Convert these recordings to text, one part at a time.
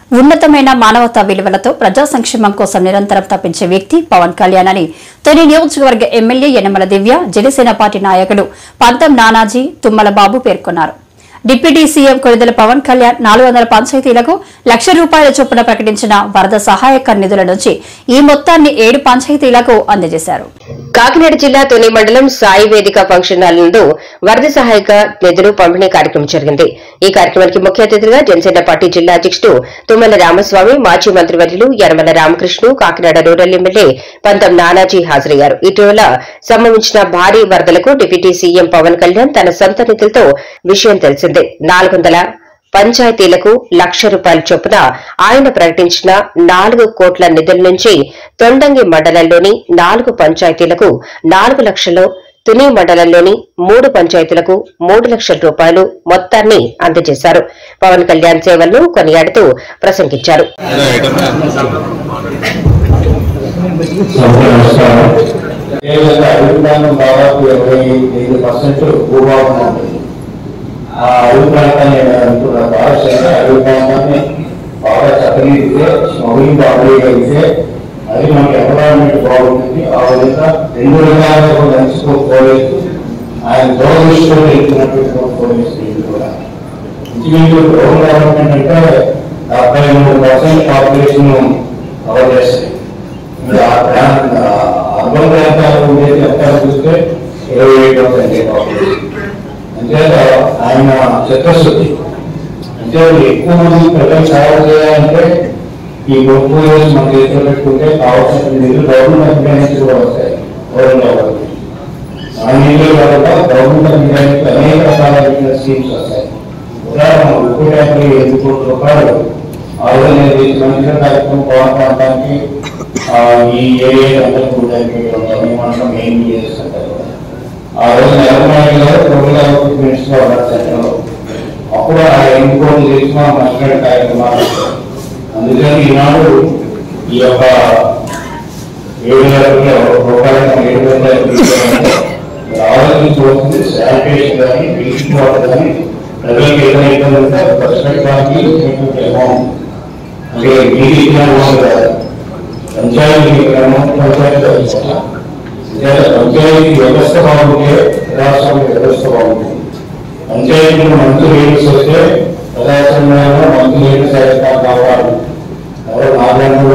ఉన్నతమైన మానవతా విలువలతో ప్రజా సంక్షేమం కోసం నిరంతరం తప్పించే వ్యక్తి పవన్ కళ్యాణ్ అని తొలి నియోజకవర్గ ఎమ్మెల్యే యనమల దివ్య జనసేన పార్టీ నాయకులు పంతం నానాజీ తుమ్మల బాబు పేర్కొన్నారు. డిప్యూటీ సీఎం కొణిదెల పవన్ కళ్యాణ్ 400 పంచాయతీలకు ₹1,00,000 చొప్పున ప్రకటించిన వరద సహాయక నిధుల నుంచి ఈ మొత్తాన్ని 7 పంచాయతీలకు అందజేశారు. కాకినాడ జిల్లా తుని మండలం సాయి వేదిక ఫంక్షన్ హాల్ నందు వరద సహాయక నిధులు పంపిణీ కార్యక్రమం జరిగింది. ఈ కార్యక్రమానికి ముఖ్య అతిథిగా జనసేన పార్టీ జిల్లా అధ్యక్షుడు తుమ్మల రామస్వామి, మాజీ మంత్రివర్యులు యనమల రామకృష్ణ, కాకినాడ రూరల్ ఎమ్మెల్యే పంతం నానాజీ హాజరయ్యారు. ఇటీవల సంభవించిన భారీ వరదలకు డిప్యూటీ సీఎం పవన్ కళ్యాణ్ తన సొంత నిధులతో విషయం తెలిసిందే. 400 పంచాయతీలకు ₹1,00,000 చొప్పున ఆయన ప్రకటించిన 4 కోట్ల నిధుల నుంచి తొండంగి మండలంలోని 4 పంచాయతీలకు 4 లక్షలు, తుని మండలంలోని 3 పంచాయతీలకు ₹3,00,000 మొత్తాన్ని అందజేశారు. పవన్ కళ్యాణ్ సేవలను కొనియాడుతూ ప్రసంగించారు. అడుగు ప్రాంతాన్ని అనుకున్న అడుగు ప్రాంతాన్ని బాగా చక్కనిస్తే స్మగ్లింగ్ బాగోగలిగితే అది మనకి ఎన్విరాన్మెంట్ బాగుంటుంది. ఆ విధంగా 2 రకాలుగా లంచుకోలేదు ఆయన దూరదృష్టిలో వెళ్తున్నటువంటి పోలీసు కూడా ఇంచుమించు టౌన్ డెవలప్మెంట్ అంటే 73% పాపులేషన్ కవర్ చేస్తాయి. అర్బన్ ప్రాంతాలు ఉండేది ఎక్కడ చూస్తే 27% పాపులేషన్. అంచేత ఆయన చిత్తశుద్ధి అంటే ఎక్కువ మంది ప్రజలు సేవ చేయాలంటే ఈ పోలీసు మన చేతిలో పెట్టుకుంటే కావాల్సిన నిధులు గవర్నమెంట్ నుంచి కూడా వస్తాయి. మన నిధులు కాకుండా గవర్నమెంట్ అనేక రకాల స్కీమ్స్ వస్తాయి. ఉదాహరణ ఉప్పు ట్యాంకులు ₹8 కోట్ల మంచిగా కార్యక్రమం పవన్ ప్రాంతానికి ఈ ఏరియా అందరికీ మనం మెయిన్ చేస్తుంటారు. ఆ రోజు నెలమాయిలో ప్రోగ్రామ్ మినిస్టర్ సెంటర్లో అప్పుడు ఆ 8 కోట్లు చేసిన మంచి కార్యక్రమాలు. అందుకని ఈనాడు ఈ యొక్క ఆలోచించవలసింది శానిటేషన్ కానీ డ్రింకింగ్ వాటర్ కానీ ప్రజలకు ఏదైనా ఇబ్బంది ఉంటే ప్రశ్నకి అమౌంట్ అంటే నీటి అమౌంట్ కాదు, పంచాయతీ అమౌంట్ పంచాయతీ వ్యవస్థ బాగుంటే ప్రజాస్వామ్య వ్యవస్థ బాగుంటుంది. పంచాయతీలో మంత్రులు ఏమి వస్తే ప్రజాస్వామ్యంలో మంత్రులు ఏమి సహాయకాలు కావాలి. ఎవరు నాలుగు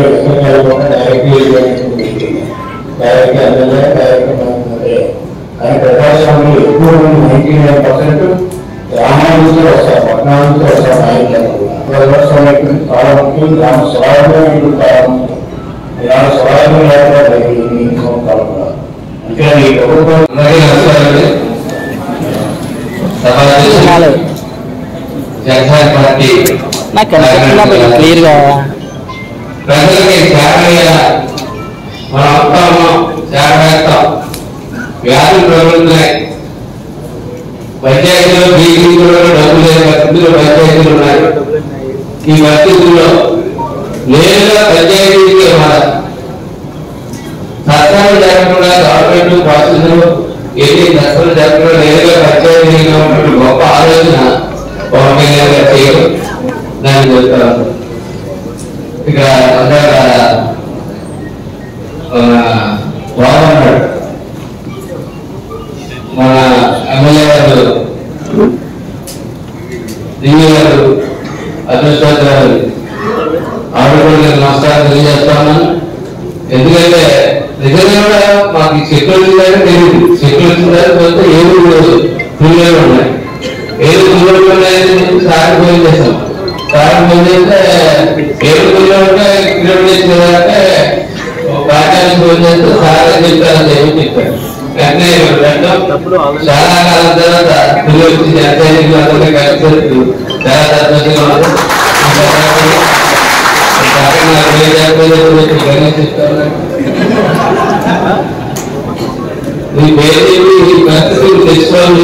డైరెక్ట్ అందలే డైరెక్ట్ కానీ ప్రజాస్వామ్యం ఎక్కువ మంది 99% గ్రామాల నుంచి వస్తారు, పట్టణాల నుంచి వస్తారు. ప్రజాస్వామ్యం చాలా ముఖ్యం. గ్రామ స్వరాజ్యం చాలా ముఖ్యం. ఇలా స్వరాజ్యం లేకుండా అంటే ఈ ప్రభుత్వం జనసేన పార్టీ క్లియర్ గా ప్రజలకి సేవ మనం వస్తాము, సేవ చేస్తాం. వ్యాధులు ప్రబలుతున్నాయి. పంచాయతీలో బీజీలో డబ్బులు లేని పరిస్థితుల్లో పంచాయతీలు ఉన్నాయి. ఈ పరిస్థితుల్లో నేరుగా పంచాయతీకి ఇవ్వాలి. నష్టాలు జరగకుండా గవర్నమెంట్ పాలసీలు ఎన్ని నష్టాలు జరగకుండా నేరుగా పంచాయతీగా ఉన్నటువంటి గొప్ప ఆలోచన పవన్ కళ్యాణ్ గారు చేయడం దాన్ని చెప్తాను. ఇక్కడ అందరూ బాగున్నాడు. మన ఎమ్మెల్యే గారు దివ్య గారు అదృష్టాలు ఆడపడిన నమస్కారం తెలియజేస్తాను. ఎందుకంటే నిజంగా కూడా మాకు సెక్యూరిటీ తెలియదు. సెక్యూరిటీ పోతే ఏడు పుల్లలు ఉన్నాయి. ఏడు పుల్లలు ఉన్నాయని సార్ ఫోన్ చేస్తాం. సార్ ఫోన్ చేస్తే 7 పుల్లలు ఉంటే కిలోమీటర్ అంటే పాఠ్యానికి ఫోన్ చేస్తే సార్ చెప్తారని చెప్పారు. వెంటనే చాలా కాలం తర్వాత పుల్లి వచ్చి జనసైనికులు అందరినీ కలిసి చాలా సంతోషంగా ఉంది. ఈ పేరు ఈ పరిస్థితులు తెచ్చుకోవాలి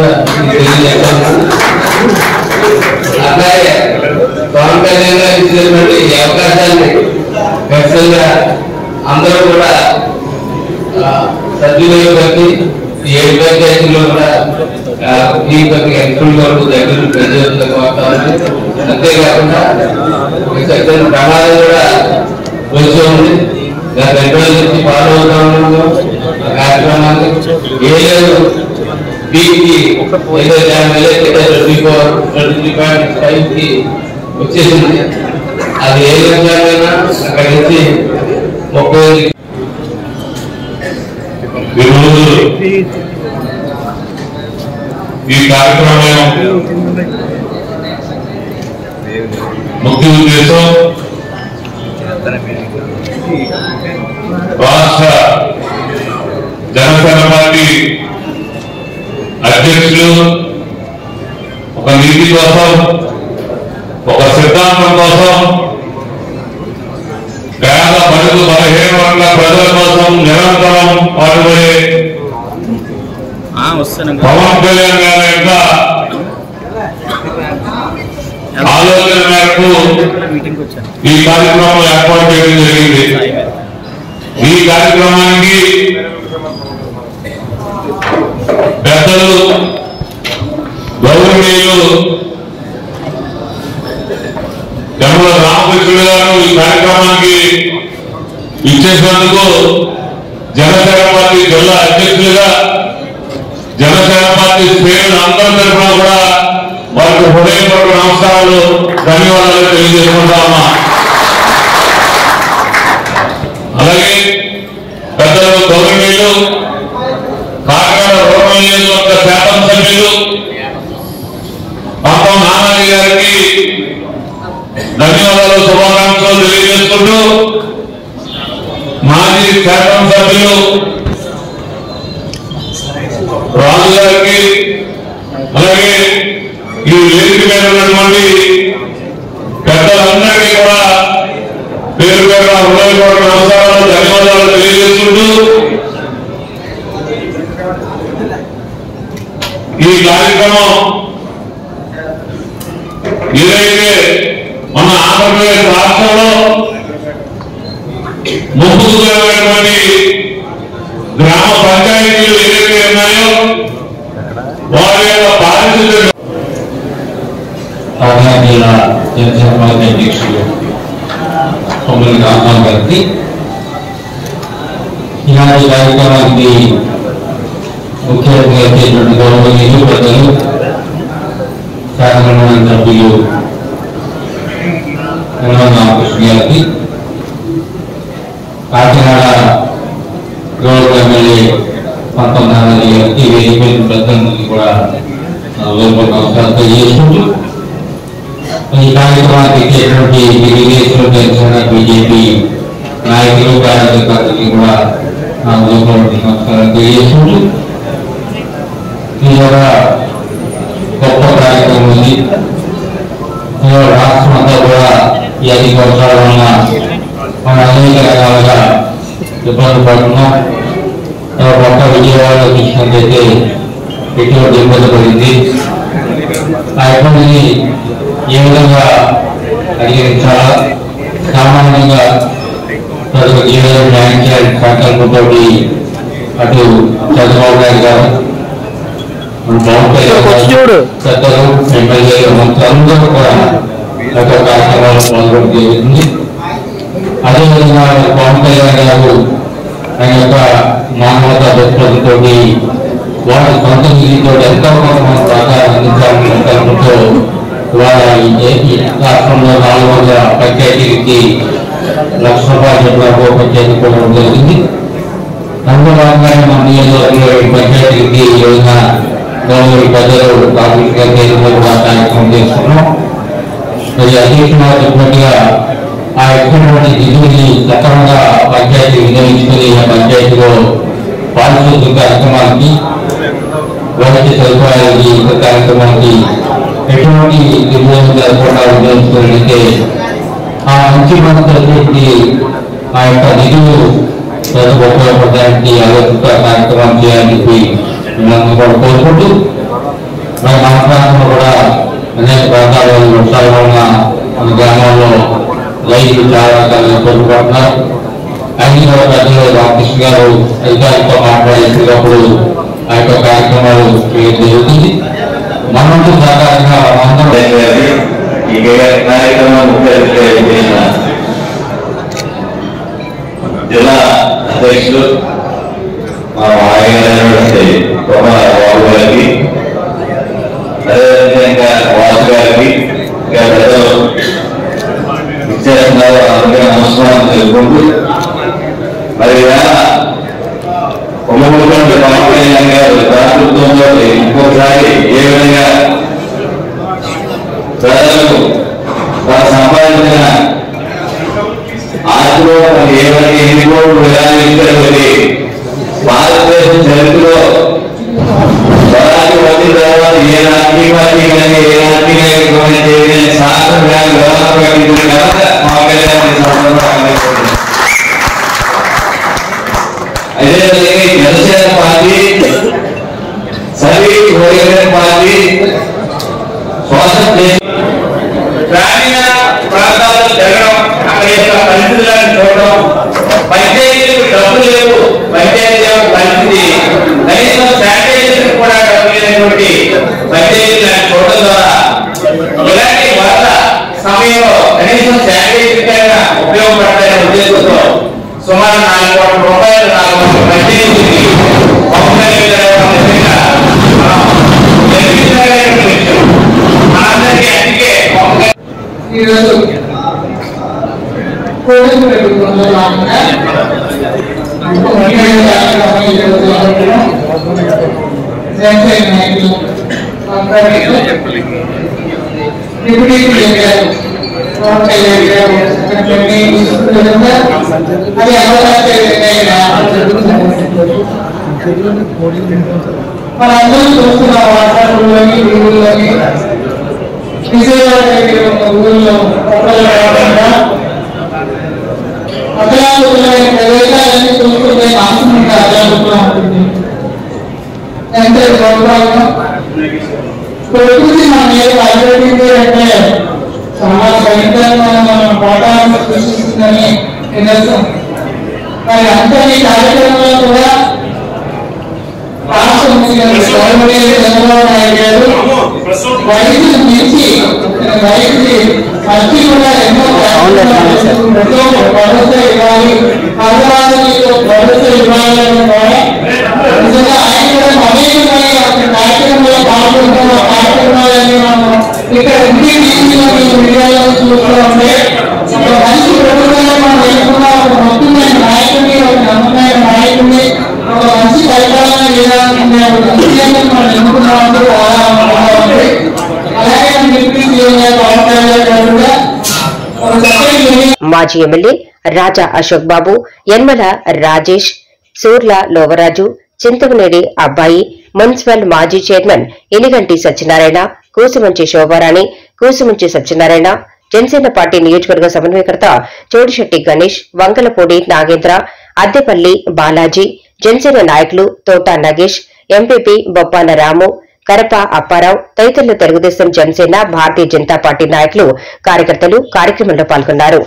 అట్లాగే పవన్ కళ్యాణ్ గారు ఇచ్చినటువంటి ఈ అవకాశాన్ని ఖచ్చితంగా అందరూ కూడా సద్వినియోగపడి 7 పంచాయతీల్లో కూడా ఈ ఎంపీల వరకు దగ్గర ప్రజలకు అంతేకాకుండా ప్రమాదం కూడా వచ్చి ఉంది. గత 2 రోజుల నుంచి ఫాలో అవుతా ఉన్నాము ఆ కార్యక్రమాన్ని. ఏలేరు పీకి ఏదో 23.5కి వచ్చేసింది. అది ఏ విధంగా అక్కడి నుంచి 30 ఈ కార్యక్రమం ముఖ్య ఉద్దేశం రాష్ట్ర జనసేన పార్టీ అధ్యక్షులు ఒక నీతి కోసం, ఒక సిద్ధాంతం కోసం, పేద బడుగు బలహీన వర్గాల ప్రజల కోసం నిరంతరం పాటుపడే పవన్ కళ్యాణ్ గారి యొక్క ఆలోచన మేరకు ఈ కార్యక్రమం ఏర్పాటు చేయడం జరిగింది. ఈ కార్యక్రమానికి పెద్దలు గౌరవనీయులు యనమల రామకృష్ణుడు గారు ఈ కార్యక్రమానికి ఇచ్చేసినందుకు జనసేన పార్టీ జిల్లా అధ్యక్షులుగా జనసేన పార్టీ శ్రేణులు అందరి తరఫున కూడా వారికి హృదయపూర్వక నమస్కారాలు, ధన్యవాదాలు తెలియజేసుకుంటామా. అలాగే పెద్దలు గౌరవనీయులు కాకినాడ రూరల్ నియోజకవర్గ శాసనసభ్యులు పంతం నానాజీ గారికి ధన్యవాదాలు, శుభాకాంక్షలు తెలియజేసుకుంటూ మాజీ శాసనసభ్యులు రాజు గారికి, అలాగే ఈ వేదిక మీద ఉన్నటువంటి పెద్దలందరికీ కూడా పేరు పేరు హృదయపూర్వక నమస్కారాలు, ధన్యవాదాలు తెలియజేసుకుంటూ ఈ కార్యక్రమం ఏదైతే మన ఆంధ్రప్రదేశ్ రాష్ట్రంలో ముందుకున్నటువంటి గ్రామ పంచాయతీలు ఏదైతే ఉన్నాయో వారి యొక్క పారిశుద్ధ్య కాకినాడ జిల్లా జనసేన పార్టీ అధ్యక్షులు కొమ్మలి రామరావు గారికి ఈనాటి కార్యక్రమానికి ముఖ్య అతిథిగా వచ్చేటువంటి గౌరవనీయులు పెద్దలు శాసనమండలి సభ్యులు యనమల రామకృష్ణ గారికి, కాకినాడ గౌరవ ఎమ్మెల్యే పంతం నానాజీ గారికి, వేదిక పెద్దలందరికీ కూడా నమస్కారం తెలియజేసుకుంటూ ఈ కార్యక్రమానికి ఇచ్చేటువంటి తెలుగుదేశం, జనసేన, బీజేపీ నాయకులు, కార్యకర్తలకి కూడా నమస్కారం తెలియజేసుకుంటూ ఇది ఒక గొప్ప కార్యక్రమం ఉంది. రాష్ట్రం అంతా కూడా ఈ 5 సంవత్సరాల వలన మనం అనేక రకాలుగా ఇబ్బంది పడుతున్నాం. పక్క విజయవాడలో చూసినట్లయితే ఎటువంటి ఇబ్బంది పడింది. ఆ ఇబ్బందిని ఏ విధంగా అధిగమించాలా, సామాన్యంగా ప్రజలకు ఏ విధంగా న్యాయం చేయాలని సంకల్పంతో అటు చంద్రబాబు నాయుడు గారు, పవన్ కళ్యాణ్ గారు, పెద్దలు, ఎమ్మెల్యేలు, మంత్రులందరూ కూడా కార్యక్రమాలు పాల్గొనడం జరుగుతుంది. అదేవిధంగా పవన్ కళ్యాణ్ గారు ఆయన యొక్క మానవతా దృక్పథంతో వారి సొంత నిధితో ఎంతో కొంత మనం సహకారం అందించాలని సంకల్పంతో ఇవాళ ఈ రాష్ట్రంలో 400 పంచాయతీలకి ₹1,00,000 చొప్పున పంచాయతీ పోవడం జరిగింది. అందులో భాగంగానే మన నియోజకవర్గంలో పంచాయతీలకి ఈ విధంగా గౌరవ ప్రజలు రాజకీయ కేంద్రంలో కూడా కార్యక్రమం చేస్తున్నాం. మరి అధ్యక్షులుగా చెప్పినట్టుగా ఆ ఇచ్చినటువంటి నిధులని సక్రమంగా పంచాయతీ వినియోగించుకుని ఆ పంచాయతీలో పారిశుద్ధ్య కార్యక్రమానికి, వైద్య సదుపాయాలకి, కార్యక్రమానికి ఎటువంటి నిర్ణయం జరగకుండా వినియోగించుకున్నట్లయితే ఆ ముఖ్యమంత్రి ఆ యొక్క నిధులు ప్రజలకు ఉపయోగపడడానికి ఆలోచించే కార్యక్రమం చేయాలని చెప్పి మిమ్మల్ని కూడా కోరుకుంటూ, మరి మన ప్రాంతంలో కూడా అనేక ప్రాంతాల్లో వర్షాల వలన మన గ్రామాల్లో రైతులు చాలా రకాలుగా కోరుకుంటున్నారు. అన్ని కూడా పెద్దలు రామకృష్ణ గారు అధికారులతో మాట్లాడేటప్పుడు ఆ యొక్క కార్యక్రమాలు చేయడం జరుగుతుంది. మనకు సహకారంగా ఈ కార్యక్రమం ముఖ్య అతిథిగా జిల్లా అధ్యక్షులు మా మాయగారైనటువంటి బాబు గారికి, అదేవిధంగా వాసు గారికి, ఇంకా పెద్దలు విచ్చేస్తున్నారు, అందరికీ నమస్కారం తెలుపుకుంటూ మరి ఉమ్మడి పవన్ కళ్యాణ్ గారు దాతృత్వంలో ఇంకొకసారి ఏ విధంగా ప్రజలకు వారు సంపాదించిన ఆశలో ఏ విధంగా ఎన్ని కోట్లు విధానం ఇచ్చారు భారతదేశం చరిత్రలో స్వరాజ్యం వచ్చిన తర్వాత ఏ రాజకీయ పార్టీ కానీ ఏ రాజకీయ శాస్త్రం కానీ వ్యవస్థ ప్రకటించిన తర్వాత పవన్ కళ్యాణ్ అదేవిధంగా జనసేన పార్టీ సరి పార్టీ గ్రామీణ ప్రాంతాల్లో జరగడం, అక్కడ యొక్క పరిస్థితులను చూడడం, పంచాయతీలకు డబ్బు లేవు, పంచాయతీ పరిస్థితి కనీసం శానిటైజేషన్ కూడా డబ్బు లేనటువంటి పంచాయతీలను చూడడం ద్వారా ఇలాంటి వరద సమయంలో కనీసం శానిటైజేషన్ కైనా ఉపయోగపడతాయనే ఉద్దేశంతో సుమారు 4 కోట్ల రూపాయలు 4 పంచాయతీకి ఈరోజు మనందరం చూస్తున్న వాట్సాప్లోని వీడియోలోని విజయవాడ దగ్గర ఉన్న ఊళ్ళో అతలాకులైన ప్రదేశాలన్నీ చూస్తుంటే మానసికంగా అతలాకులుగా ఉంటుంది. ఎంత గౌరవం ప్రకృతి మన మీద పరిగెత్తింది అంటే చాలా భయంకరంగా మన పాఠాలను సృష్టిస్తుందని నిదర్శనం. మరి అంతని కార్యక్రమంలో కూడా రాష్ట్ర ముఖ్యమంత్రి చంద్రబాబు నాయుడు గారు రైతులు మించి రైతుకి మంచి కూడా ఎన్నో భరోసా ఇవ్వాలి, పదవాళ్ళకి భరోసా ఇవ్వాలని కూడా నిజంగా ఆయన కూడా అనేకమైన కార్యక్రమంలో పాల్గొంటున్న కార్యక్రమాలన్నీ మనం ఇక్కడ మీడియాలో చూస్తూ ఉంటే ఒక మంచి ప్రభుత్వాన్ని మనం ఎన్నుకున్న ఒక మొత్తమైన నాయకుడిని, ఒక నమ్మకమైన నాయకుడిని, ఒక మంచి పరిపాలన విధానం మనం ఎన్నుకున్నామంటూ అలాగే మాజీ ఎమ్మెల్యే రాజా అశోక్ బాబు, యన్మల రాజేష్, సూర్ల లోవరాజు, చింతమనేడి అబ్బాయి, మున్సిపల్ మాజీ చైర్మన్ ఎలిగంటి సత్యనారాయణ, కూసుమంచి శోభారాణి, కూసుమంచి సత్యనారాయణ, జనసేన పార్టీ నియోజకవర్గ సమన్వయకర్త చోడిశెట్టి గణేష్, వంగలపూడి నాగేంద్ర, అద్దెపల్లి బాలాజీ, జనసేన నాయకులు తోట నగేష్, ఎంపీపీ బొప్పాన రాము, కరప అప్పారావు తదితరులు తెలుగుదేశం, జనసేన, భారతీయ జనతా పార్టీ నాయకులు, కార్యకర్తలు కార్యక్రమంలో పాల్గొన్నారు.